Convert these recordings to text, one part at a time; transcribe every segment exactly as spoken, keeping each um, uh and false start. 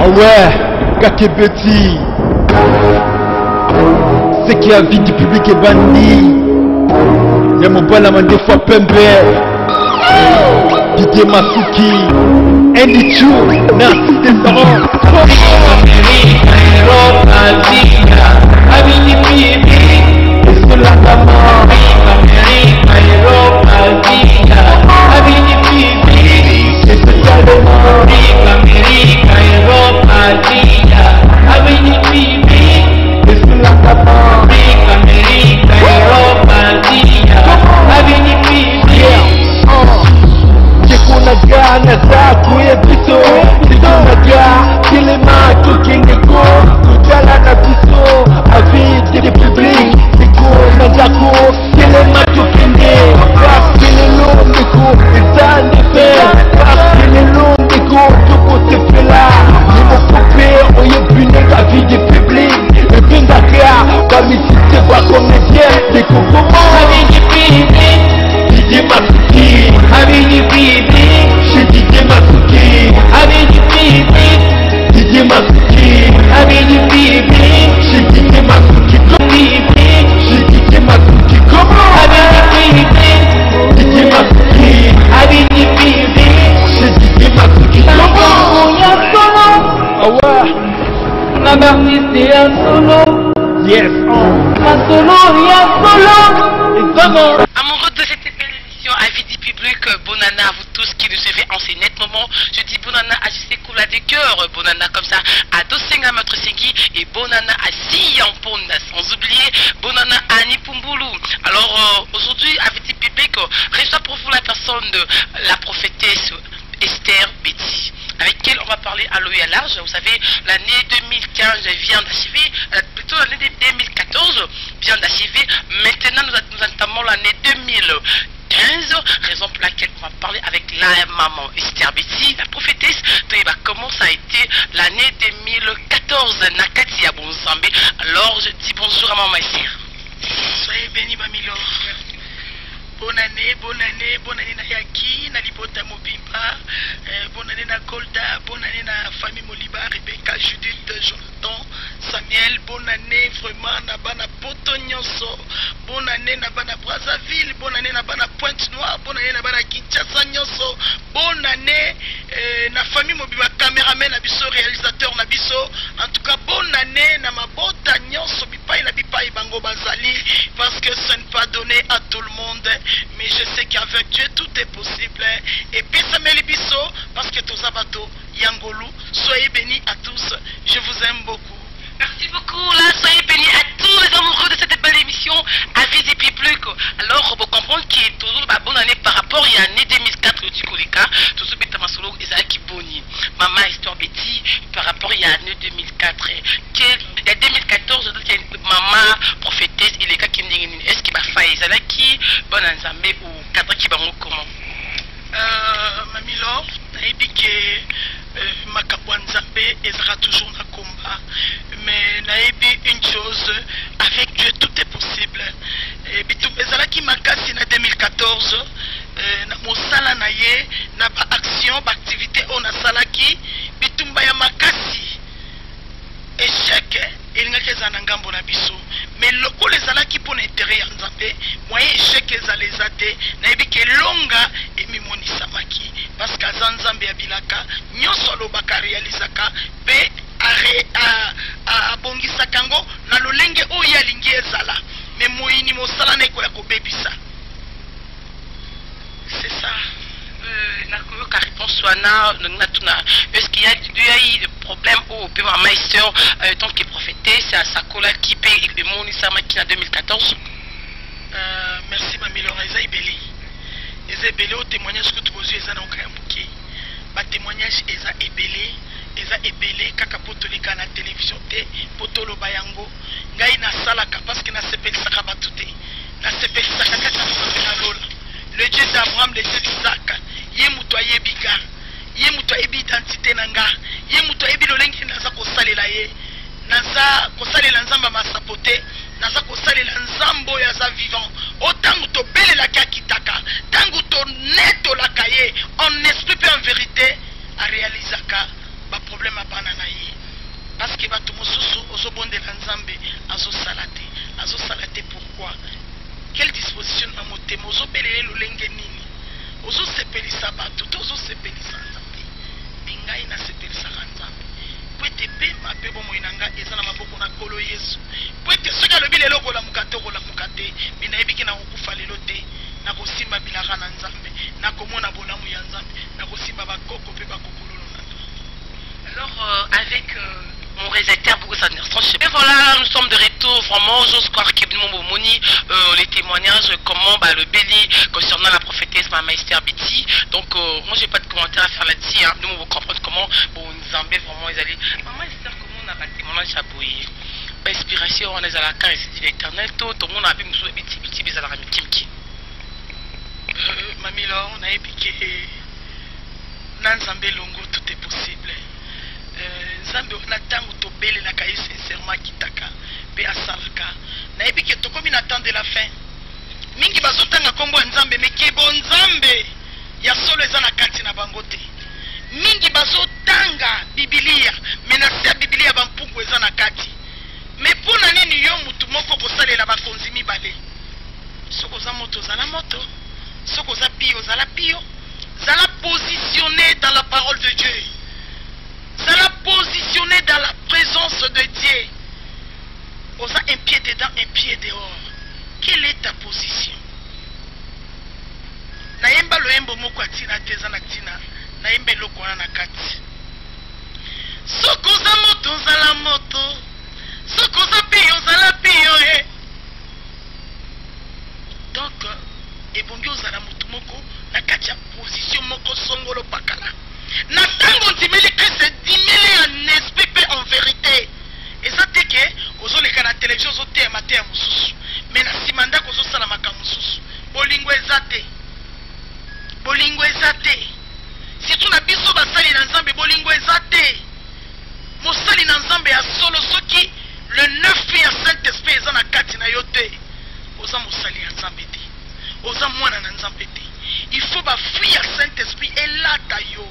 Ah ouais, Kakebeti. C'est qui a vie du public est banni. Y'a mon bal à des fois Pembe. Didier Masuki. Andy Chou, Narcisse Desarons. America, Europe, Asia, Abidi Pibi, et sur la gamme. America, Europe, Asia, Abidi Pibi, et sur la gamme. America, Europe, Asia, Abidi Pibi, et sur la gamme. America, Europe, Asia, Abidi Pibi. Kunaga na zaku ya biso Kunaga kile mato kengeko Kujala na biso Avis de public Siko na zaku kile mato kenge Kaf kile lomiko Izande fe Kaf kile lomiko Tuko tefela Nimo kope Oye bine avis de public Ebinga kya Bamisite kwa komedien Deko komo Avis de public Didier Masuki Abidi Pibi, chez Didier Masuki Abidi Pibi, Didier Masuki Abidi Pibi, chez Didier Masuki Pibi, chez Didier Masuki comment Abidi Pibi, Didier Masuki Abidi Pibi, chez Didier Masuki comment Ah ouais, na artiste ya solo, yes, oh. na solo ya solo. Évidemment. Amoureux de cette belle émission, avis du public, bonana à vous tous qui nous suivez en ces nets moments. Je dis bonana à J C Koula des cœurs, bonana comme ça à Dosenga Maître Sengi et bonana à Siyan Ponda, sans oublier bonana à Nipumbulu. Alors euh, aujourd'hui, avis du public, reçoit pour vous la personne de la prophétesse Esther Betty, avec qui on va parler à l'eau et à large. Vous savez, l'année deux mille quinze vient d'achever, euh, plutôt l'année deux mille quatorze vient d'achever. Maintenant, nous, nous entamons l'année deux mille quinze, raison pour laquelle on va parler avec la maman Esther Betty, la prophétesse. Bah, comment ça a été l'année deux mille quatorze, Nakati à Bonzambé. Alors, je dis bonjour à maman Esther. Soyez bénis, Mamilo. Bonne année, bonne année, bonne année na Yaki, na Libota Mobimba, euh, bonne année na Golda, bonne année na famille Moliba, Rebecca, Judith, Jonathan, Samuel, bonne année vraiment na Bana Poto Nyonso, bonne année na Bana Brazzaville, bonne année na Bana Pointe-Noire, bonne année na Bana Kinshasa Nyonso, bonne année euh, na famille Mobimba, caméraman Nabiso, réalisateur Nabiso, en tout cas bonne année na Mabota Nyonso, Bipai na Bipai Bango Bazali, parce que ce n'est pas donné à tout le monde. Mais je sais qu'avec Dieu tout est possible. Et puis Samuel Bisso, parce que tous abato, Yangolu, soyez bénis à tous. Je vous aime beaucoup. Merci beaucoup. Là, soyez bénis à tous les amoureux de cette belle émission Avis du public. Alors, vous comprenez qu'il est toujours la bonne année par rapport à l'année deux mille quatre du Kolika. Tout ce que Masolo Isaac Boni, Maman Esther Betty, par rapport à l'année deux mille quatre. Il y a deux mille quatorze, Maman prophétesse, il est cas qui est-ce qu'il va faire ça là qui bonne ensemble ou quatre qui va comment? Euh, Mamilo, naïbi que Makabouan Zambé sera toujours dans le combat. Mais naïbi une chose, avec Dieu tout est possible. Et bitou bezala ki makasi na deux mille quatorze, na mosala na ye, na ba action, ba activité on a salaki, bitou mbaya makasi. Échec, il n'y a que ça n'angambo na biso. Mais le coup les alaki pour l'intérêt en Zambé, moyen échec les alésate, naïbi ke longa et mimoni samaki. Parce qu'à Zanzambé à Bilaka, nyon solo baka réalisaka, pe a bongi sakango, na lo lenge o ya lingi ezala. Mais moini mo sala neko ya ko bebisa. C'est ça. Euh, la réponse soit na, est-ce qu'il y a eu des problèmes au P M A Meister, tant que prophétesse, c'est à Sakola qui paye le monde Samaki en deux mille quatorze? Euh, merci Mamilo, Eza Ibeli. Eza Ibeli, au témoignage que tu poses, Eza Nankayambuki. Ba témoignage Eza Ibeli, Eza Ibeli, Kakapoto Lika na télévision te, Potolo Bayango, Ngai na Salaka, parce que na sepel Sakabatute, na sepel Sakakata na Lola. Le Dieu d'Abraham, le Dieu d'Isaac, Yemuto Yebiga, Yemuto Yebi identité Nanga, Yemuto Yebi Lolengi Naza Kosalela Ye, Naza Kosalela Nzamba Masapote, Naza Kosalela Nzambo Yaza vivant, autant to belle la Kakitaka, tangu to neto la Kaye, en esprit et en vérité, à réaliser ka, ba problème à banana. ye lolenge nini ozosepelisa bato to ozosepelisa nzambe me ngai nasepelisaka nzambe po ete pema mpe bomoi na ngai eza na maboko na nkolo yesu po ete soki alobi lelo okolamuka te okolamuka te me nayebiki na kokufa lelo te nakosimba bilaka na nzambe nakomona bolamu ya nzambe nakosimba bakoko mpe bakokololo na nzambe. Alors euh, avec euh, mon réalisateur beaucoup ça et voilà, nous sommes de retour. Vraiment, j'ose croire qu'il y a euh, les témoignages, comment bah, le béli concernant la prophétesse Maman Esther Biti. Donc, euh, moi, j'ai pas de commentaire à faire là-dessus. Hein. Nous, on va comprendre comment bon, nous en vraiment ils allaient. Maman Esther, comment on a battu mon chabouille. Inspiration, on est à la carte ici de l'éternel. Tout le monde a vu Moussou Biti Biti Biti à la Ramikimki. Mamie là, on a épiqué. Nanzambe Longo, tout est possible. Nzambe on attend to belle na kaye sincèrement kitaka pe asalaka na ebi ke tokomi na temps de la fin mingi bazotanga kombo nzambe meke bon nzambe ya solo eza na kati na bango te mingi bazotanga biblia menase biblia bampungu eza na kati mais pona nini yo mutu moko kosalela bakonzi mibale soko za moto za la moto soko za pio za la pio za la positionné dans la parole de Dieu. Ça l'a positionné dans la présence de Dieu. Osa un pied dedans, un pied dehors. Quelle est ta position? Naemba loembo moko atina teza na tina. Naembe loko na kati. Soko za moto za la moto. Soko za pio za la pio eh. Donc ebongi oza na moto moko na kati ya position moko songolo pakala. Na tango ndimeli Christ dimeli en esprit pe en vérité. Et ça te que ozoleka na télévision zote matin ya mususu. Mais na simanda ko zosala makamu mususu. Bolingo ezate. Bolingo ezate. Si tu na biso basali na nzambe bolingo ezate. Mosali na nzambe ya solo soki le neuf ya Saint-Esprit eza na kati na yote. Oza mosali ya nzambe te. Oza mwana na nzambe te. Il faut ba fuir Saint-Esprit et là tayo.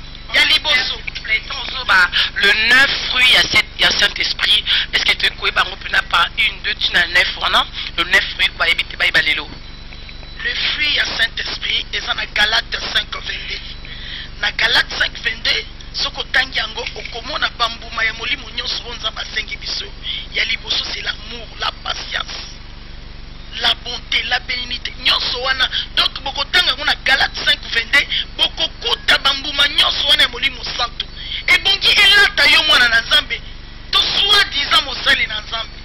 Le neuf fruits, il y a Saint-Esprit. Est-ce que tu es pas par une, deux, tu n'as neuf non? Le neuf fruits, bah, éviter pas y le fruit, il y a Saint-Esprit, et ça, dans Galates cinq vingt-deux. Dans Galates cinq vingt-deux, ce que tu as au commun, na bambou, ma yamoli, mon yon, souvent, ça va cinq biso. Il y a l'ibosso, c'est l'amour, la patience, la bonté, la bénignité. Nyon soana. Donc, beaucoup tanga on a Galates cinq vingt-deux, beaucoup kuta bambouma nyon soana moli mosanto. Et bongi elata yo mwana na nzambe. To soi-disant mosali na nzambe.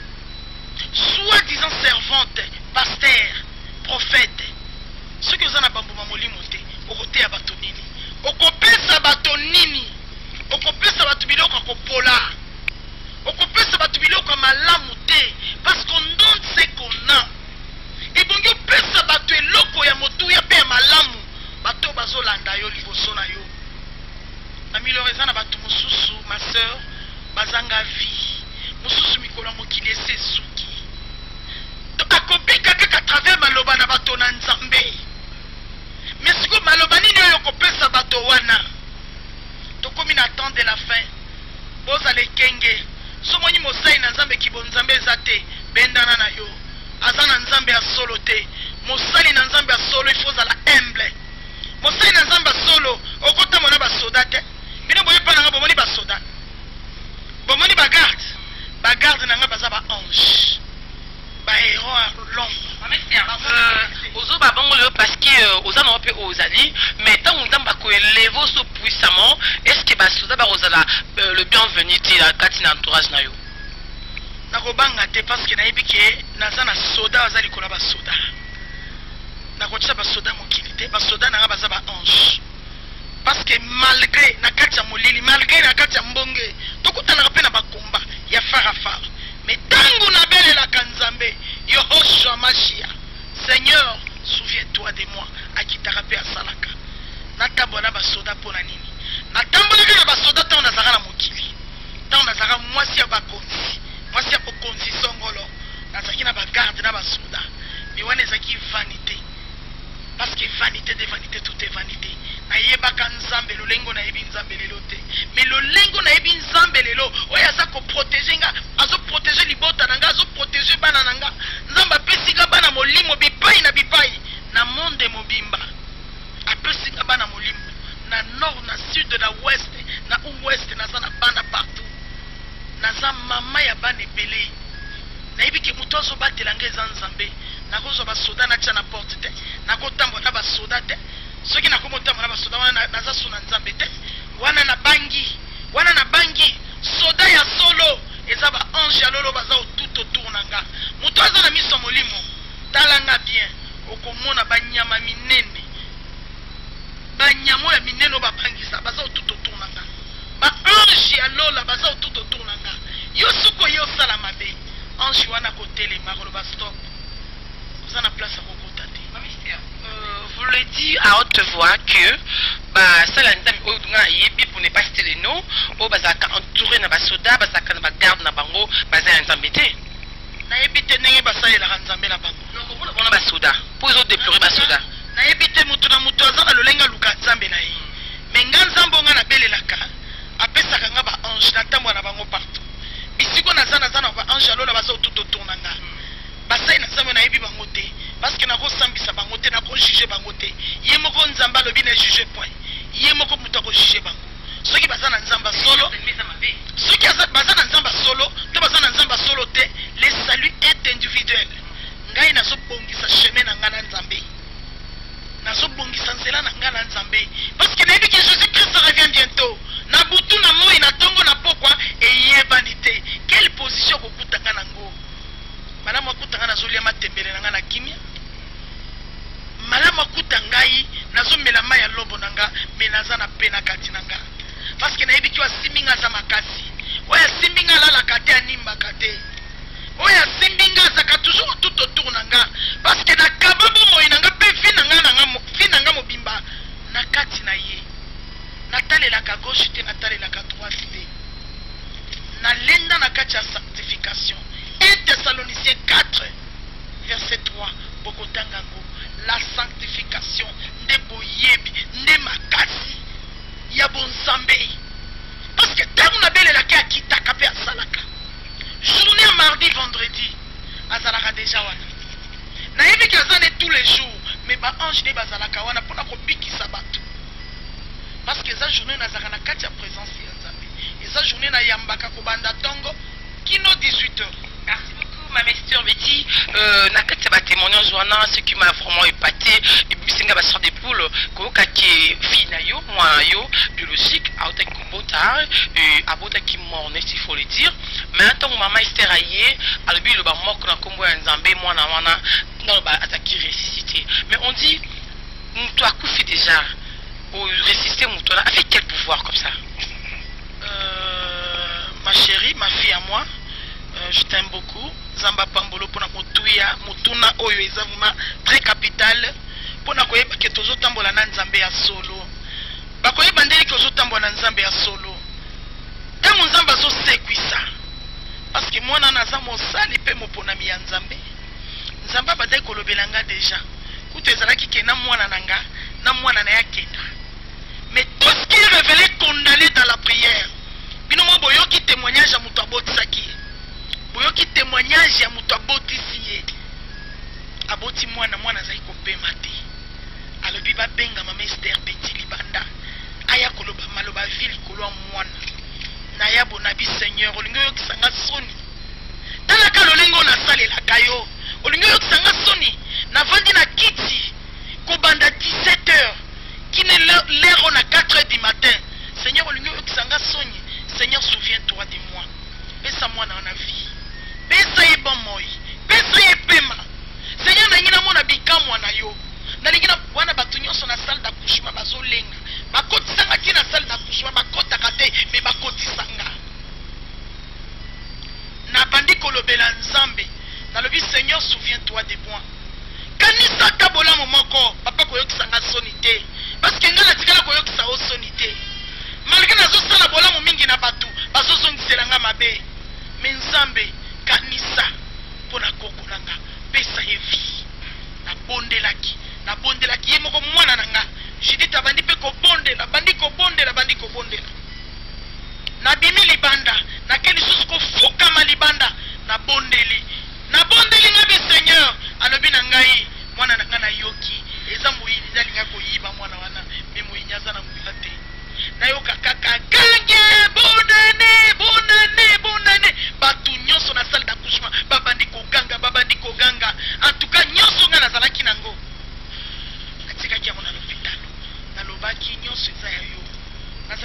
Soi-disant servante, pasteur, prophète. Ce que vous en a bambouma moli moté, okote ya bato nini. Okopesa bato nini. Okopesa bato biloko kopola. Okopesa bato biloko malamu te. Parce qu'on donne ce qu'on a. Et bon, yo pesa bato eloko ya motu ya pe malamu. Bato bazolanda yo liboso na yo. Na miloreza na bato mususu, ma sœur, bazanga vie. Mususu mikolo mokili ese suki. To akobika kaka travers maloba na bato na nzambe. Mais siko maloba nini yo kopesa bato wana. To komi na temps de la fin. Boza le kenge. Somoni mosai na nzambe kibonzambe zate bendana na yo. Azana nzambe ya solo te. Mosali na nzambe ya solo il faut la humble. Mosali na nzambe ya solo okota mona ba soda te. Bino boye pa na bomoni ba soda. Bomoni ba garde. Ba garde na nga baza ba ange. Ba héros l'ombre. Ozo ba bongo parce que oza na pe ozali mais tant on tamba ko élever so puissamment est-ce que ba soda ba ozala le bienvenu ti la katina entourage na yo. Nakobanga te parce que nayebi ke naza na soda azali kola ba soda. Nakotisa ba soda mokili te ba soda na baza ba ange. Parce que malgré na kati ya molili malgré na kati ya mbonge tokutana pe na bakomba ya fara fara. Mais tangu na bele la kanzambe Yehoshua Mashia. Seigneur, souviens-toi de moi akitaka pe asalaka. Natabona ba soda pona nini? Natambola na ba soda ta na zaka na mokili. Ta na zaka mwasi ya bakonzi. Moi c'est pour conduire songolo na zaki na bagarde na basoda mais wana zaki vanité parce que vanité de vanité tout est vanité na yebaka nzambe lolengo na yebi nzambe lelo te mais lolengo na yebi nzambe lelo oya za ko protéger nga azo protéger libota nanga azo protéger bana nanga nzamba pesika bana molimo bipai na bipai na sud na ouest na ouest naza na bana partout naza mama ya bana ebele nayebi ke moto azobatela nga eza nzambe nakozwa basoda natia na porte te nakotambola na basoda te soki nakomotambola na basoda wana naza so na nzambe te wana na bangi wana na bangi soda ya solo eza ba ange ya lolo baza tout autour na nga moto aza na miso molimo tala nga bien okomona banyama minene banyama ya minene o babangisa baza tout autour na nga ba ange ya lola baza tout autour na nga yo suko yo sala mabe ange wana kotelema koloba stop oza na place ya kokota te. Euh, vous le dites à haute voix que bah ça la ndam o nga yebi pour ne pas citer les noms o bazaka entouré na basoda bazaka na bagarde na bango baza nzambe te na yebi te ndenge basalela nzambe na bango donc on a basoda pour les autres déplorer basoda na yebi te mutu na mutu aza na lolenga luka nzambe na ye mais nga nzambe nga na belelaka apesaka nga ba ange na tambo na bango partout bisiko naza naza na ba ange alola baza tout autour na nga basai na nzambe na yebi bango te parce que nakosambisa bango te nakojuge bango te ye moko nzambe alobi na juge point ye moko mutu akojuge bango soki baza na nzamba solo soki baza na nzamba solo to baza na nzamba solo te le salut est individuel ngai nazobongisa chemin na nga na nzambe nazobongisa nzela na nga na nzambe parce que nayebi ke Jésus Christ revient bientôt na butu na moi na tongo na pokwa eyebani te quelle position kokutanga nango malamu akutanga nazolia matembele na nga na kimia malamu akuta ngai nazomela mai ya lobo na nga me naza na pe na kati na nga parce que nayebi ki asimbi nga aza makasi oyo asimbi nga alalaka te animbaka te oyo asimbi nga azaka toujours tout autour na nga parce que nakaba bomoi na nga mpe vi na nga vi na nga mobimba na kati na ye natalelaka gauche te natalelaka droite te nalenda na kati ya sanctification. un Thessaloniciens quatre verset trois bokotangango la sanctification nde boyebi nde makasi ya bonzambe parce que tango na belelaki akitaka mpe asalaka journée ya mardi vendredi azalaka deja wana nayebi ki aza ne tous les jours mais baange nde bazalaka wana mpona kobikisa bato parce que eza journée nazalaka na kati ya présence ya nzambe eza journée nayambaka kobanda ntongo kino dix-huit heures. Merci beaucoup, ma mesture Betty. Euh, Nakati ba témoignage wana, ce qui m'a vraiment épaté. Et puis c'est nga sort des poules. Koka qui fille na yo, moi yo, biologique, a autant que bota, et a bota qui morne, s'il faut le dire. Mais en tant que maman Esther aïe, alors lui le ba mok na kombo ya nzambe, moi na wana, non ba attaquer ressuscité. Mais on dit, tu as couffé déjà, ou ressuscité mouton, avec quel pouvoir comme ça? Euh, ma chérie, ma fille à moi. Euh, je t'aime beaucoup. Zamba Pambolo pour Motuya, Mutuna Oyo Ezavuma, très capital. Pour Nakoyeba que tozo tambola na nzambe ya solo. Bakoyeba ndeli que tozo tambola na nzambe ya solo. Et mon nzamba zo sekwisa. Parce que moi na nzambe sali pe moponami ya nzambe. Nzamba badai kolobelanga déjà. Kuto ezalaki ke na mwana nanga, na mwana na ya kenda. Mais tout ce qui est révélé condamné dans la prière. Bino mo boyoki témoignage à muto abotisaki. Boyoki témoignage ya muto abotisi ye. Aboti mwana mwana zai kopema te. Alobi ba benga mama Esther Betty libanda. Aya koloba maloba vili kolwa mwana. Na yabo nabi Seigneur olingo yo kisanga soni. Tala ka lolengo na sale la kayo. Olingo yo kisanga soni. Na vandi na kiti. Kobanda dix-sept heures. Qui n'est l'heure on a quatre heures du matin. Seigneur olingo yo kisanga soni. Seigneur, souviens-toi de moi. Pesa moi dans la vie. Pesa ye bon moi. Pesa ye pema. Seigneur, na ngina mona bika mwana yo. Na ngina wana batunyo so na salle d'accouchement bazolenga. Bakoti sanga ti na salle d'accouchement bakota kate mais bakoti sanga. Na bandi kolobela nzambe. Na lobi Seigneur, souviens-toi de moi. Kanisa tabola momoko papa koyokisanga sonité. Parce que ngana tikala koyokisa o sonité. Malgré nazo sala bola mo mingi na batu bazo zongiselanga mabe mais nzambe kanisa pona kokolanga pesa yevi na bondelaki na bondelaki ye moko mwana nanga jidita bandi pe ko bondela bandi ko bondela bandi ko bondela na bimi libanda na keli susu ko fuka malibanda na bondeli na bondeli ngabi Seigneur alobi na ngai mwana nanga na yoki eza moyini ndalinga ko yiba mwana wana me moyinyaza na mbila te na yo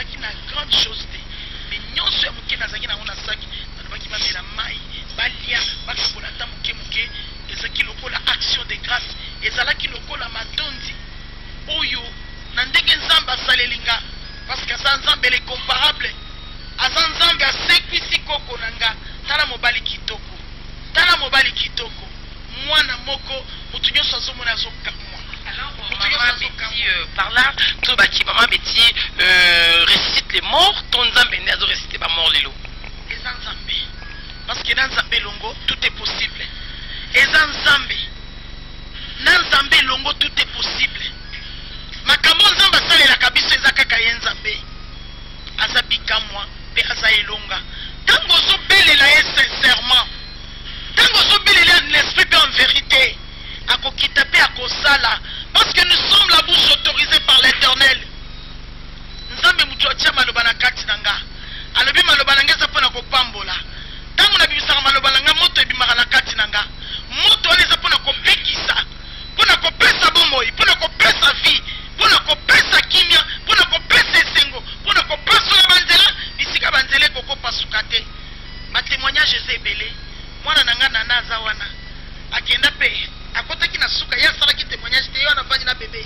nazaki na grande chose te mais nyonso ya moke nazaki nango na saki nalobaki bamela mai balia bakabola ata moke moke ezalaki lokola action de grâce ezalaki lokola matondi oyo na ndenge nzambe asaleli nga parce que aza nzambe ele comparable aza nzambe asekwisi koko na nga tala mobali kitoko tala mobali kitoko mwana moko motu nyonso azomona azokamwa. Alors, Maman Betty, euh, par là, tout baki, Maman Betty euh, récite les morts, ton Nzambe n'est pas récité les morts, les lots. Et Nzambe, parce que dans Nzambe longo, tout est possible. Et Nzambe, dans Nzambe longo, tout est possible. Makambo Nzamba sale la kabiso ezaka kaye Nzambe. Aza bikamwa, pe aza elonga. Tango so bele la est sincèrement. Tango so bele la l'esprit en vérité. Akokita pe akosala. Parce que nous sommes la bouche autorisée par l'Éternel. Nzambe mutu atia maloba na kati nanga. Alobi maloba nanga eza pona kopambola. Tango na bibisaka maloba nanga moto ebimaka na kati nanga. Moto wana eza pona kopekisa. Pona kopesa bomoi, pona kopesa vie, pona kopesa kimia, pona kopesa esengo, pona kopasa banzela, bisika banzela koko pasuka te. Ma témoignage eza ebele. Mwana nanga nana aza wana. Akenda pe akotaki na suka ya sala ki témoignage te yo na fani na bébé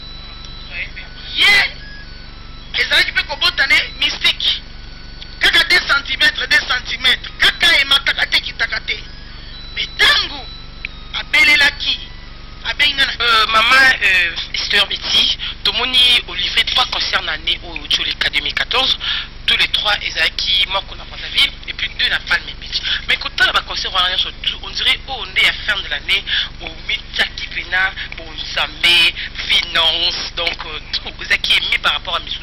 ye ezalaki pe kobotane mystique kaka deux centimètres deux centimètres kaka emataka te kitaka te mais tango abelelaki abenga na euh, maman euh, Esther Betty tomoni au livret trois concerne l'année au cas deux mille quatorze tous les trois ezalaki moko na Brazzaville et puis deux na Palm Beach mais quand on va concert on dirait oh, on est à fin de l'année au Mitaki Pena bon Nzambe finance donc tout ezalaki aimé par rapport à Misusu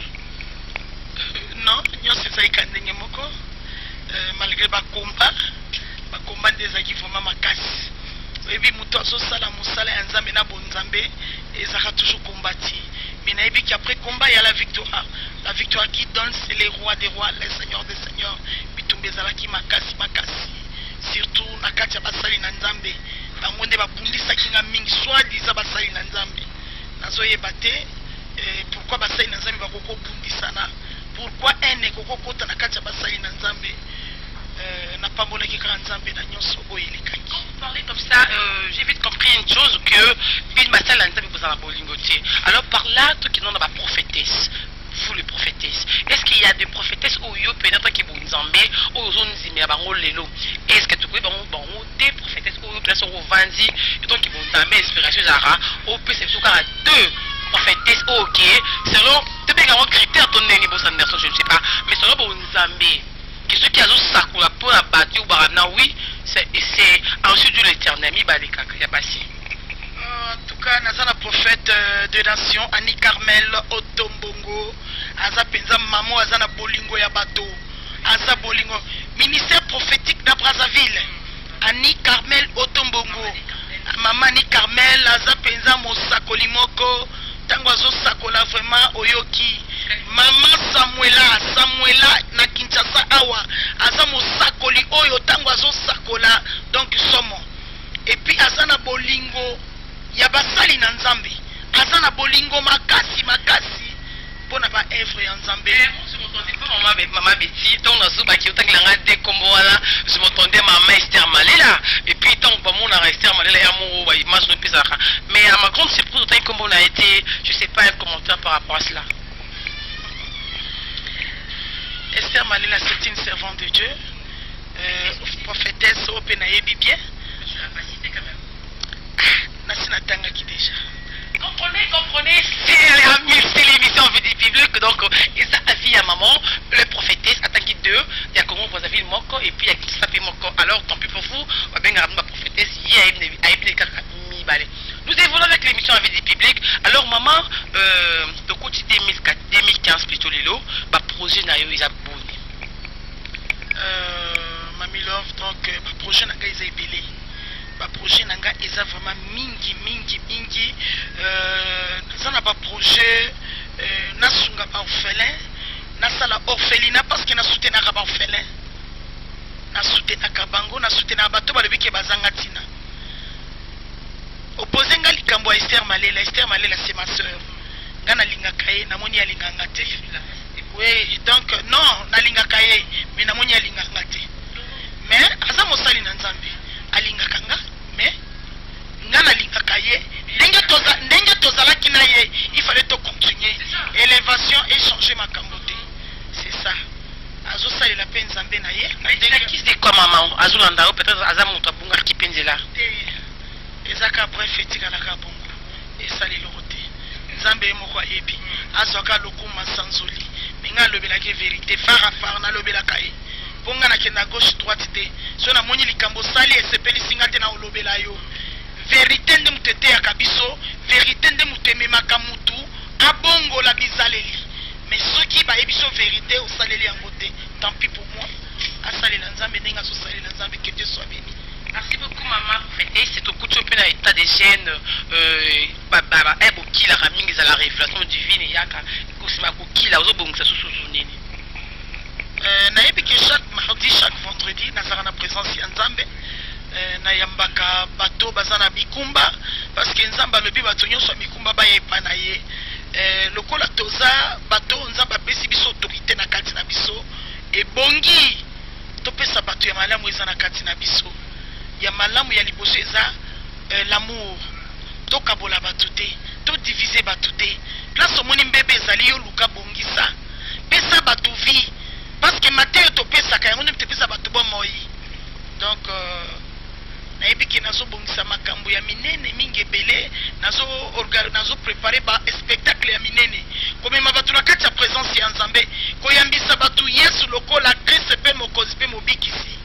non nyonso ezalaki ndenge moko malgré bakomba bakomba nde ezalaki vraiment makasi oyebi moto azosala mosala ya Nzambe na bonzambe ezalaka toujours combati mais nayebi qu'après combat il y a la victoire la victoire qui donne c'est les rois des rois les seigneurs des seigneurs bitumba ezalaki makasi makasi surtout na kati ya basali na Nzambe bango nde babundisaki nga mingi soi-disant basali na Nzambe nazoyeba te pourquoi basali na Nzambe bakokobundisana pourquoi ene kokokota na kati ya basali na Nzambe n'a pas volé qui grand Nzambe na nyonso oyo elekaki. Vous parlez comme ça, euh, j'ai vite compris une chose que Bill Massal a Nzambe pour bolingoté. Alors par là, tout qui n'ont pas prophétesse, vous les prophétesses. Est-ce qu'il y a des prophétesses où yo peut-être qui bon Nzambe, où zone zimé bango lelo. Est-ce que tu peux bango bango des prophétesses où place au vandi, et donc qui bon Nzambe inspiration zara, ou peut c'est tout cas deux prophétesses OK, selon tu peux avoir critère ton niveau Sanderson, je ne sais pas, mais selon bon Nzambe. Que ceux qui ont sakula pour la bâtir ou barana, oui, c'est ensuite de l'éternel. En tout cas, nous avons un prophète de nation, Annie Carmel Otombongo, Aza Penza Mamo, Azana Bolingo Yabato, Aza Bolingo, ministère prophétique de Brazzaville, Annie Carmel Otombongo, Maman Annie Carmel, Aza Penza Mosakolimoko, Tangoazo Sakola vraiment Oyoki. Maman Samuela, Samuela na Kinshasa awa, aza mosakoli oyo tango azo sakola donc somo. Et puis azana bolingo ya basali na Nzambe. Azana bolingo makasi makasi pona ba œuvre ya Nzambe. Je m'entendais pas maman maman Betty, donc na zuba ki otaki langa de kombo wana, je m'entendais maman Esther Malela et puis tant que mon na Esther Malela ya mo ba image no pesaka. Mais à ma grande surprise autant kombo na été, je sais pas un commentaire par rapport à cela. Esther Malela, c'est une servante de Dieu, euh, prophétesse au Penaïbi bien. Mais tu l'as pas cité quand même. Nassina Tanga qui déjà. Comprenez, comprenez, c'est l'émission Vie Biblique, donc et ça a vie à maman, le prophétesse, attendez deux, il y a comment vous avez le moko et puis il y a qui s'appelle moko. Alors tant pis pour vous, on va bien garder ma prophétesse, il y a une balai. Nous évoluons avec l'émission Vie Biblique. Alors maman, euh, de côté deux mille quinze plutôt Lilo, bah projet na yo isa boni. Euh, Mami Love, donc bah projet na ga isa ebele. Bah projet na ga isa vraiment mingi mingi mingi. Euh, ça n'a pas projet euh, na sunga ba orphelin, na sala orphelinat parce que na soutenir ba orphelin. Na soutenir kabango, na soutenir bato ba lebi ke bazanga tina. Opposé nga likambo Esther Malela, Esther Malela c'est ma soeur. Ngana linga kaye na moni ya linganga te. Oui, donc non, nalinga kaye, mais na moni alinga ngate. Mais aza mosali na nzambe, alinga kanga, mais nga nalinga kaye, ndenge toza ndenge tozala kinaye, il fallait to continuer. Élévation et changer ma cambote. C'est ça. Azo sali la peine nzambe na ye. Mais qui se dit quoi maman? Azo landa peut-être aza monta bunga ki penzela. Ezaka bref etika la kabongo. Et sali lorote. Nzambe moko yebi. Azoka lokuma sanzoli. Nga lobela ke vérité fara fara na lobela kai ponga na kenda gauche droite te so na moni likambo sali esepeli singa te na olobela yo vérité nde mutete ya kabiso vérité nde muteme makamutu abongo la bizaleli mais ceux qui ba ebiso vérité au saleli yango te tant pis pour moi asali la nzambe ndenga so sali la nzambe que Dieu soit béni. Merci beaucoup maman. Et c'est au coup de peu dans l'état des gènes euh baba ebo kila ramingi za la révélation divine yaka kusima ko kila ozo bongisa susu nini. Euh na yebi que chaque mardi chaque vendredi nazara na présence ya nzambe euh na yambaka bato bazana bikumba parce que nzamba lobi bato nyonso bikumba ba yepa na ye euh lokola toza bato nzamba besi biso autorité na kati na biso e bongi topesa bato ya malamu eza na kati na biso. Ya malamu ya liboso eza euh, l'amour to kabola batute to diviser batute place omoni mbebe ezali yo luka bongisa pesa batu vie parce que mateo to pesa ka yango te pesa batu bo moi donc euh, na ebiki nazo bongisa makambo ya minene mingi ebele nazo organiser nazo préparer ba spectacle ya minene komema batu na kati ya présence ya nzambe koyambisa batu Yesu lokola Christ pe mokozi pe mobikisi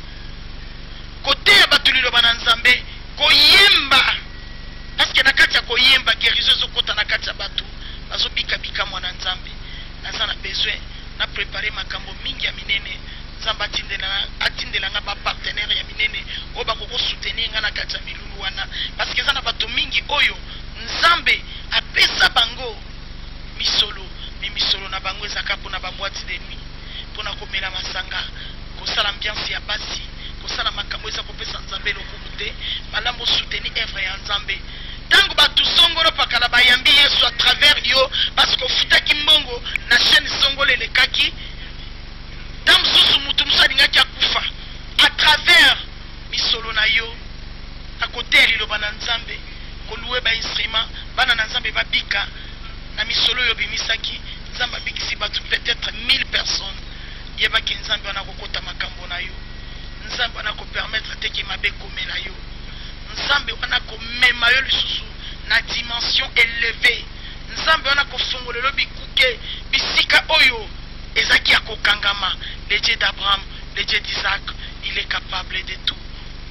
côté ya batulilo bana nzambe koyemba parce que nakati ya koyemba guérison ezokota na kati ya batu bazobika bika mwana nzambe naza na besoin na préparer makambo mingi ya minene nzambe atindela atindelanga ba partenaire ya minene oyo bakoko soutenir nga na kati ya milulu wana parce que eza na bato mingi oyo nzambe apesa bango misolo mais misolo na bango ezaka mpona baboîte de nuit mpona komela masanga kosala ambiance ya basi kosala makambo eza kopesa nzambe lokumu te malamu soutenir œuvre ya nzambe tango batu songolo pakala bayambi Yesu à travers yo parce que ofutaki mbongo na chaîne songolo elekaki tam susu mutu musu alingaki akufa à travers misolo na yo à côté ya liloba na nzambe koluwe ba instrument bana na nzambe babika na misolo yo bimisaki nzambe abikisi batu peut-être mille personnes yebaki nzambe wana kokota makambo na yo nzambe wana ko permettre te ki mabe komela yo nzambe wana ko mema yo lisusu na dimension élevée nzambe wana ko fongolelo bikuke bisika oyo ezaki ya kokangama le Dieu d'Abraham le Dieu d'Isaac il est capable de tout.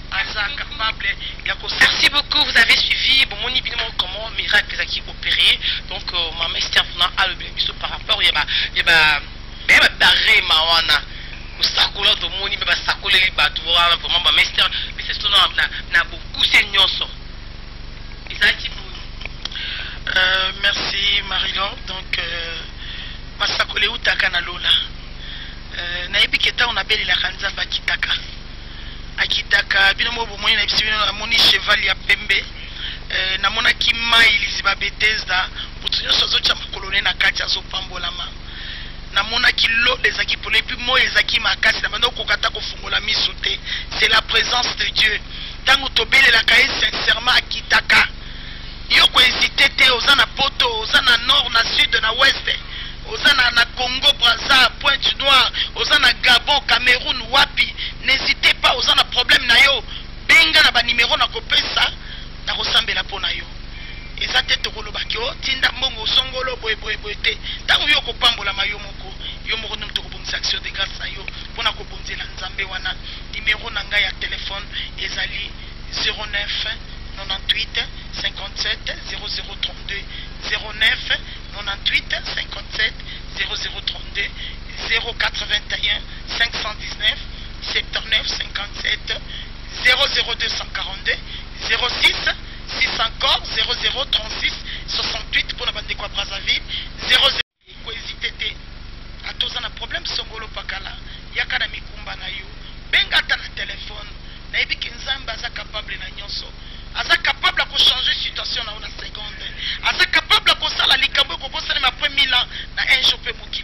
Merci beaucoup, vous avez suivi bon mon évidemment comment miracle qui opéré donc euh, ma master vena a le bénéfice par rapport il y a il y a il y a barré mawana sakola to moni ba sakola li batu vraiment ba master mais c'est son na na beaucoup senyonso ezaki euh merci Marilon donc euh, ma sakola utaka na lola euh na ebiketa on appelle la kanzamba kitaka akitaka bino mo bomoni na bisibino na moni cheval ya pembe euh na mona kima iliziba Bethesda putunyo sozo cha makolone na kati azo pambola ma na mona kilo les aki pour les plus mo ezaki makasi na bando kokata ko fungola misote c'est la présence de Dieu tango tobele la kae sincèrement akitaka yo ko hésiter te ozana poto ozana nord na sud na ouest ozana na Congo Brazza Pointe-Noire ozana Gabon Cameroun wapi n'hésitez pas ozana problème na yo benga na ba numéro na kopesa na kosambela pona yo eza te tokolobaki o tinda mbongo songolo boye boye boye te tango yo kopambola mayo moko yo moko ndim tokobongisa action de grâce na yo pona kobonzela nzambe wana numéro na ngai ya téléphone ezali zéro neuf quatre-vingt-huit cinquante-sept zéro zéro trente-deux zéro neuf quatre-vingt-huit cinquante-sept zéro zéro trente-deux zéro quatre-vingt-un cinq cent dix-neuf soixante-neuf cinquante-sept zéro zéro deux cent quarante-deux zéro six six encore zéro zéro trente-six soixante-huit pour la bande de quoi Brazzaville zéro zéro ko hésiter te atoza na problème songolo pakala yaka na mikumba na yo benga ta na téléphone na ebiki nzamba aza capable na nyonso aza capable ko changer situation na una seconde aza capable ko sala likambo ko bosala ma premier mille ans na un jour pe mokili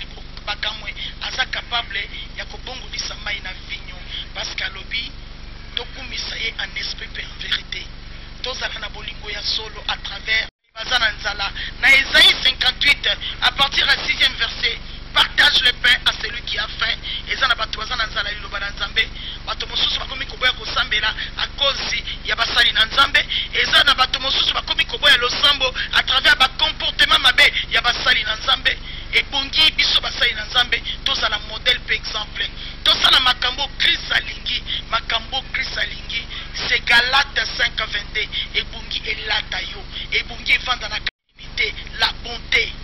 bakamwe aza capable ya kobongolisa mai na vinyo parce que alobi tokumisa ye en esprit pe en vérité tozala na bolingo ya solo à travers bazana nzala na Ésaïe cinquante-huit à partir du sixième verset. Partage le pain à celui qui a faim. Et ça n'a pas tout ça nzala liloba na nzambe. Bato mosusu bakomi koboya kosambela à cause ya basali na nzambe. Et ça n'a pas tout mosusu bakomi koboya losambo à travers ba comportement mabe ya basali na nzambe. Et bongi biso basali na nzambe toza la modèle par exemple. Toza la makambo Christ alingi, makambo Christ alingi, c'est Galates cinq vingt-deux. Et bongi elata yo, et bongi vanda na qualité, la bonté,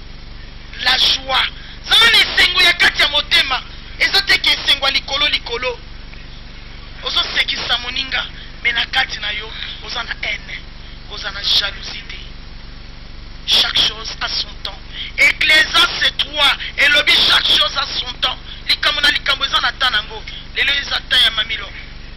la joie. Zana esengo ya kati ya motema ezote ke esengo likolo likolo ozo sekisa moninga mais na kati na yo oza na haine oza na jalousie. Chaque chose a son temps. Ecclésiaste trois elobi chaque chose a son temps. Likambo na likambo eza na tanango lelo eza ta ya mamilo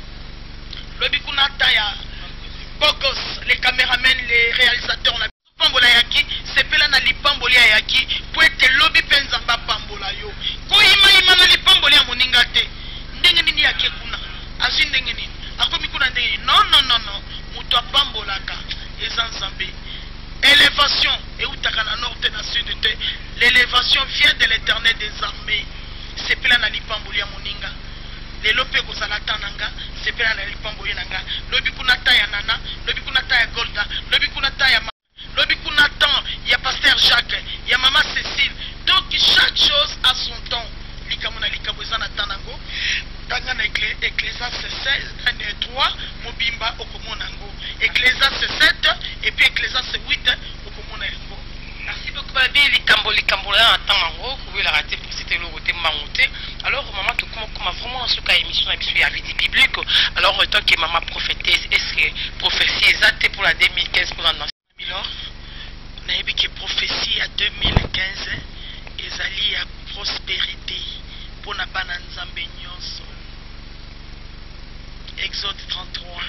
lobi kuna ta ya bogos les caméramens les réalisateurs na pambola yaki sepela na lipamboli ya yaki po ete lobi penza ba pambola yo koyima ima na lipamboli ya moninga te ndenge nini yake kuna azi ndenge nini akomi kuna ndenge non non non non muto apambolaka eza nzambe. Élévation et utaka na nord na sud te l'élévation vient de l'Éternel des armées. Sepela na lipamboli ya moninga lelo pe kozala tananga sepela na lipamboli nanga lobi kuna ta ya nana lobi kuna ta ya golda lobi kuna ta ya lobi kuna temps, il y a pasteur Jacques, il y a maman Cécile. Donc chaque chose a son temps. Likamona likabozana tanango. Tangana Ecclésiaste seize, trois, Mobimba okomonango. Ecclésiaste sept et puis Ecclésiaste huit okomonango. Merci beaucoup Babi, likambo likambo là tanango, vous pouvez la rater pour citer le côté mamonté. Alors maman tu comment vraiment ce cas émission émission à vie biblique. Alors tant que maman prophétesse, est-ce que prophétie exacte pour la deux mille quinze pour la nation? Alors, on a vu que prophétie à deux mille quinze, ezali à prospérité pour na bana nzambe nyonso. Exode trente-trois,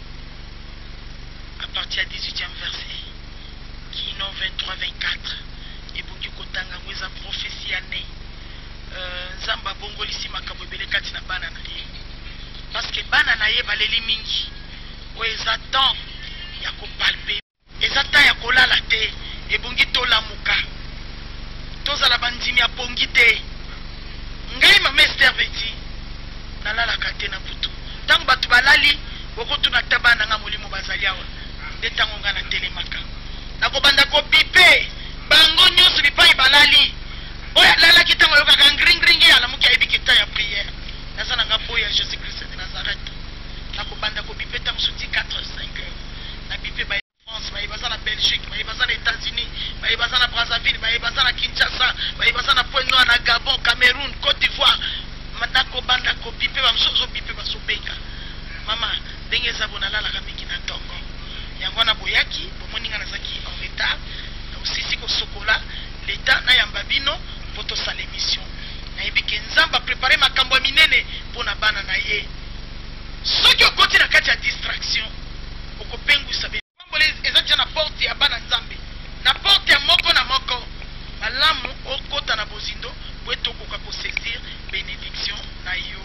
à partir du dix-huitième verset, Kino vingt-trois vingt-quatre, et bongi kotanga weza prophétie année. Nzamba bongo lisi makambo ebele kati na bana na ye. Parce que bana na ye baleli mingi, weza temps ya ko palper. Ezata ya kolala te ebongi tolamuka tozala bandimi ya bongi te ngai mama Esther beti nalalaka te na butu ntango bato balali okotuna tabana nga molimo bazali awa nde ntango nga na telemaka nakobanda kopipe bango nyonso bipai balali oyo alalaki ntango ayokaka ngringringi alamuki ayebiki ta ya prière naza na nga boya ya Jésus Christ de Nazareth nakobanda kopipe ntango soti quatre cinq heures na pipe ba France, na Belgique, na États-Unis, na Brazzaville, na Kinshasa, na Pointe-Noire, na Gabon, Cameroun, Côte d'Ivoire. Mandako bandako pipe ba msozo pipe ba sobenga. Mama, ndenge za bonala la kamiki na tongo. Yango na boyaki, bomoninga na zaki en retard, na usisi ko sokola, l'état na yambabino poto sa l'émission. Na yebiki nzamba préparer makambo minene pona bana na ye. Soki okoti na kati ya distraction, okopengu sabe ezaki na porte ya bana nzambe na porte ya moko na moko malamu okota na bozindo po etokoka kosaisir bénédiction na yo.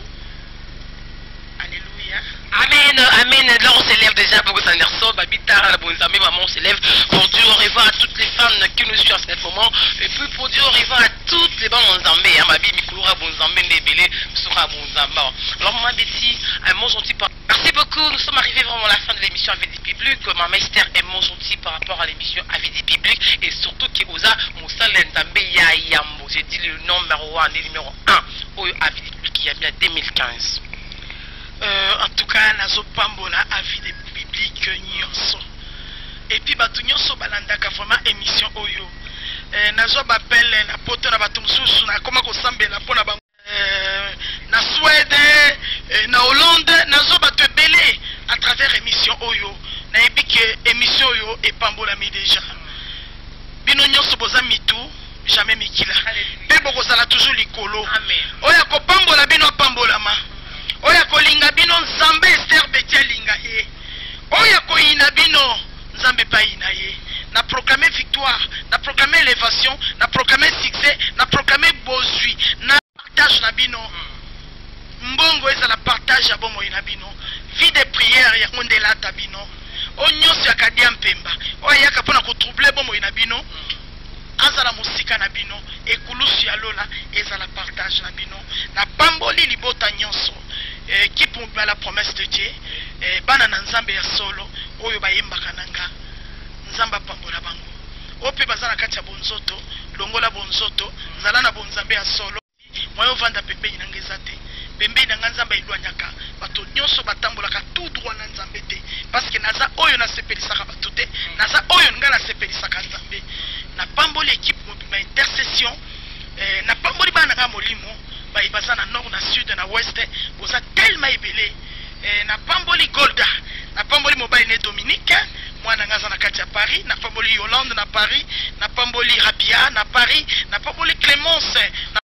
Alléluia. Amen, amen. Là on s'élève déjà pour que ça ne ressorte. Babita, la bonne amie, maman, on s'élève pour dire au revoir à toutes les femmes qui nous suivent en ce moment. Et puis pour dire au revoir à toutes les bonnes amées. Ma vie, Mikouloura, bonnes amées, Nebele, sera bonnes amées. Alors, maman Betty, un mot gentil par. Merci beaucoup. Nous sommes arrivés vraiment à la fin de l'émission A V D Public. Maman Esther, un mot gentil par rapport à l'émission A V D Public. Et surtout, qui osa, Moussa Lenzambe Yayambo. J'ai dit le numéro un, le numéro un. Au A V D Public, qui a bien deux mille quinze. Euh, en tout cas, nazo pambola avis des bibliques nyonso. Et puis batu nyonso balandaka vraiment émission oyo. Euh, nazo bapel na poto na batu mususu na koma ko sambela pona ba euh, na Suède, euh, na Hollande, nazo batu belé à travers émission oyo. Na ebike émission oyo et pambola mi déjà. Bino nyonso boza mitu jamais mikila. Pe bokozala toujours likolo. Amen. Oya ko pambola bino pambola ma. Oya kolinga bino nzambe Esther Betia linga ye. Oya koyina bino nzambe pa ina ye. na proclamer victoire, na proclamer élévation, na proclamer succès, na proclamer bozui, na partage na bino. Mbongo ezala partage ya bomo na bino. Vie de prière ya ondela ta bino. Onyoso ya kadia mpemba. Oya kapona ko troubler bomo na bino. Azala musika na bino ekulusu ya lola ezala partage na bino na pamboli libota nyonso eh, qui pour la promesse de Dieu eh, bana na nzambe ya solo oyo bayembaka nanga nzamba pambola bango ope bazana kati ya bonzoto longola bonzoto zala na bonzambe ya solo moyo vanda pembeni na ngezate pembeni na nzamba ilwanyaka bato nyonso batambolaka tout droit na nzambe te parce que naza oyo na sepelisaka bato te naza oyo nga na sepelisaka nzambe na pamboli équipe mobima intercession eh, na pamboli bana nga molimo bayi baza na nord na sud na ouest boza tellement ebele eh, na pamboli Golda na pamboli mobile ne Dominique mwana nga za na kati ya Paris na pamboli Yolande na Paris na pamboli Rabia na Paris na pamboli Clémence na